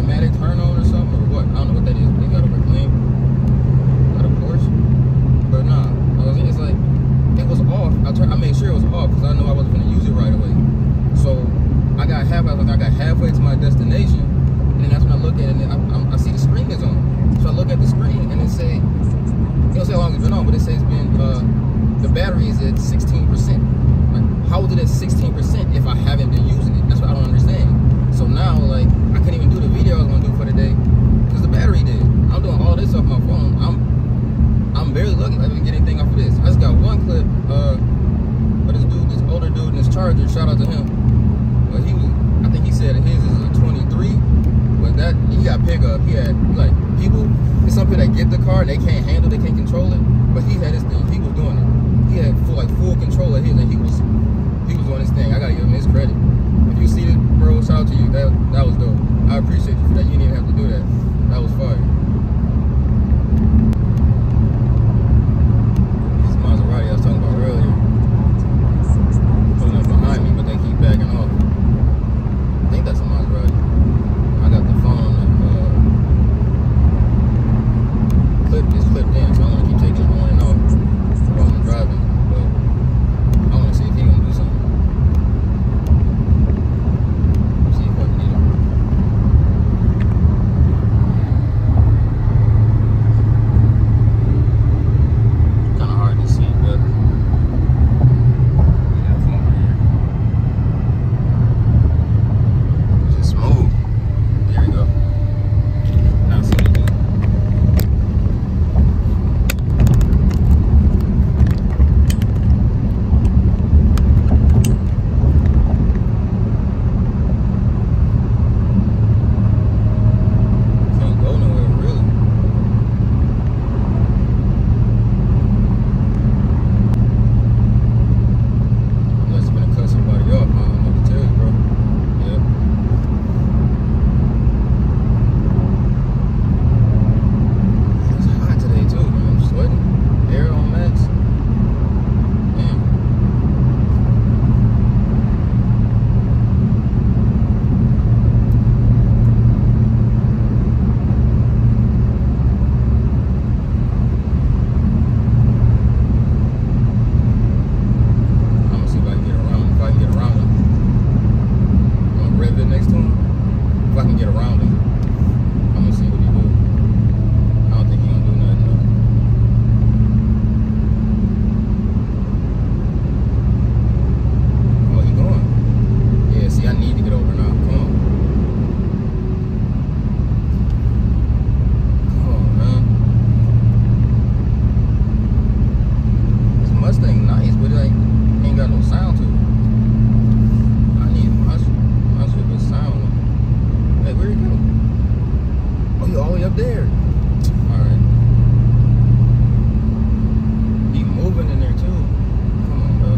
automatic turn on or something, or what? I don't know what that is. They got a reclaim. Got a Porsche. But nah, it's like, it was off. I made sure it was off because I know I wasn't going to use it right away. So I got halfway to my destination, and then that's when I look at it, and I see the screen is on. So I look at the screen, and it don't say how long it's been on, but it says it's been, the battery is at 16%. Like, how was it at 16% if I haven't been using it? That's what I don't understand. So now, like, I couldn't even do the video I was gonna do for the day because the battery did. I'm doing all this off my phone. I'm barely looking. I didn't get anything off of this. I just got one clip. But this older dude in his Charger. Shout out to him. But I think he said his is a 23. But that he got pickup. He had like people. There's some people that get the car, they can't handle, they can't control it. But he had his thing. He was doing it. He had full control of his, and he was doing his thing. I gotta give him his credit. If you see this, bro, shout out to you. That was dope. I appreciate you for that. You didn't even have to do that. That was fire. This Maserati I was talking about earlier. Pulling up behind me, but they keep backing off. I think that's a Maserati. I got the phone on the clip is flipped in, so I'm gonna keep taking it on and off while I'm driving. But I wanna see if he gonna do something. See if I can get him. Kinda hard to see, but yeah, come over here. Just smooth. There we go. Now see what he do. Can't go nowhere, really. Unless I'm gonna cut somebody off, I don't know what to tell you, bro. Yep. It's hot today too, man. I'm sweating. Air on max. Damn. I'm gonna see if I can get around him. If I can get around him, I'm gonna rev it next to him. If I can get around him, I'm gonna see what he do. I don't think he gonna do nothing though. Oh, he going? Yeah, see, I need to get over now. Come on. Come on, man. This Mustang nice, but it ain't got no sound to it. I need my shit with sound. Hey, where'd he go? Oh, you all the way up there. Alright. He moving in there too. Come on, dog.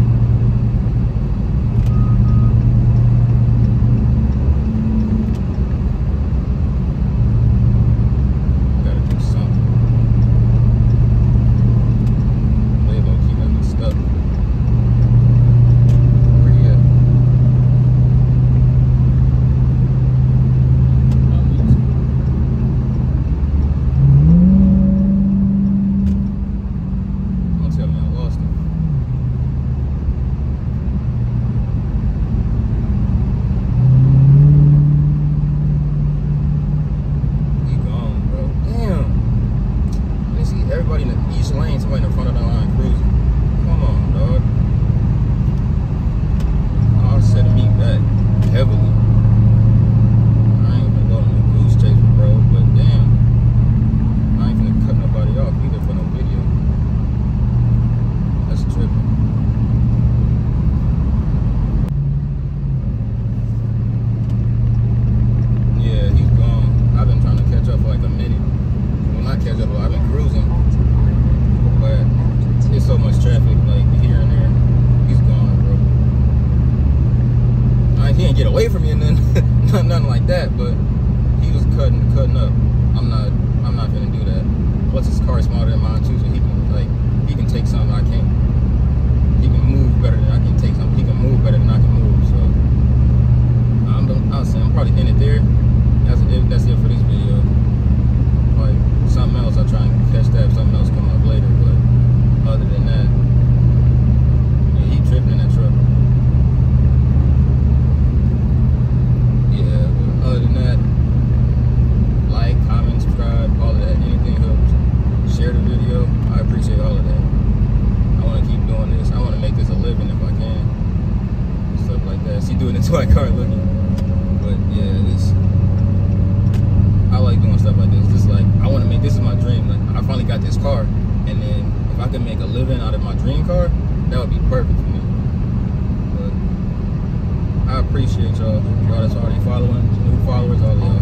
Gotta do something. They gonna keep me stuck. Where he at? Don't tell me I lost him. He gone, bro. Damn. You see everybody in each lane, somebody in the front of the line cruising. Come on, dog. Oh, setting me back heavily. I ain't gonna go on no goose chase, bro, but damn. I ain't gonna cut nobody off either for no video. That's tripping. Yeah, he's gone. I've been trying to catch up for like a minute. Well, not catch up, but I've been cruising. But there's so much traffic, like here and there. He's gone, bro. He didn't get away from me and then nothing like that, but he was cutting up. I'm not gonna do that. Plus his car is smaller than mine too, so he can take something I can't. He can move better than I can take something. He can move better than I can move. So I'm probably in it there, and that's it for this video. Like something else, I'll try and catch that. Something else come up later. But other than that, yeah, he tripping in that truck. Yeah, but other than that, like, comment, subscribe, all of that. Anything helps. Share the video. I appreciate all of that. I want to keep doing this. I want to make this a living if I can. Stuff like that. See, doing it to my car looking. But yeah, I like doing stuff like this. Just like, I want to make, this is my dream. Like, I finally got this car, and then if I could make a living out of my dream car, that would be perfect for me. But I appreciate y'all that's already following, new followers, all of y'all.